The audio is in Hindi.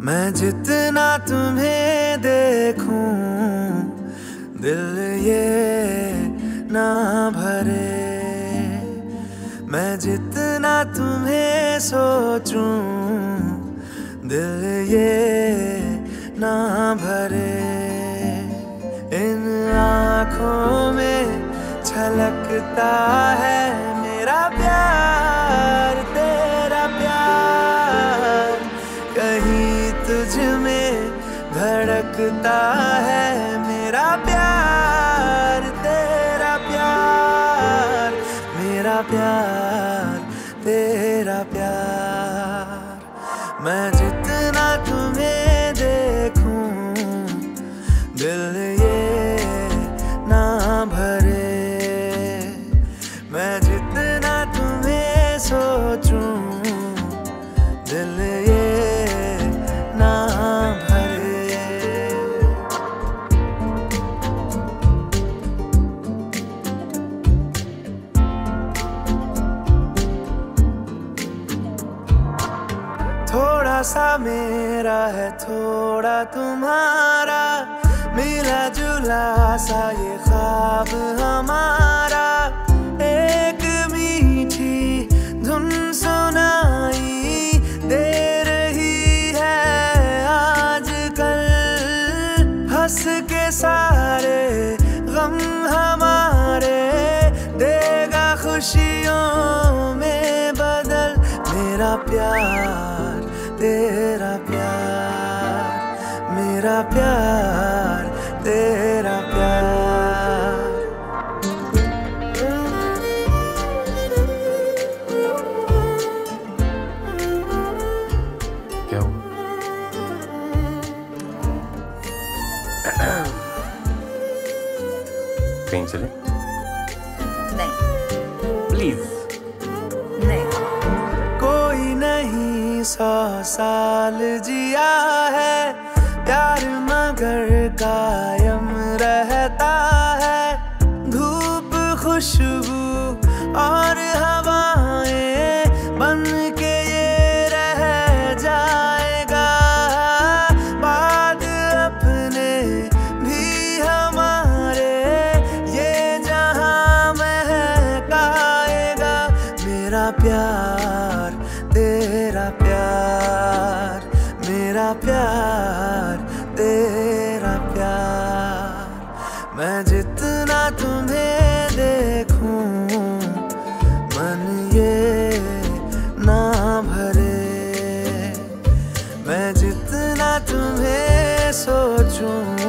मैं जितना तुम्हें देखूं दिल ये ना भरे, मैं जितना तुम्हें सोचूं दिल ये ना भरे। इन आँखों में छलकता है मेरा प्यार, तेरा प्यार, कहीं तुझ में धड़कता है मेरा प्यार, तेरा प्यार, मेरा प्यार, तेरा प्यार। मैं जितना तुम्हें देखूं दिल ये ना भरे, मैं जितना तुम्हें सोचूं दिल ये ना भरे। थोड़ा सा मेरा है थोड़ा तुम्हारा, मिला जुला सा ये ख्वाब हमारा। एक मीठी धुन सुनाई दे रही है आजकल, हंस के सारे गम हमारे देगा खुशियों में बदल। मेरा प्यार, तेरा प्यार, मेरा प्यार, तेरा प्यार। क्या हुआ? कहीं चले? नहीं। प्लीज। नहीं। कोई नहीं 100 साल जिया है, प्यार मगर कायम रहता है। धूप, खुशबू और हवाएं बन के ये रह जाएगा। बाद अपने भी हमारे ये जहां महकाएगा। मेरा प्यार, तेरा प्यार, मेरा प्यार, तेरा प्यार। मैं जितना तुम्हें देखूं मन ये ना भरे, मैं जितना तुम्हें सोचूं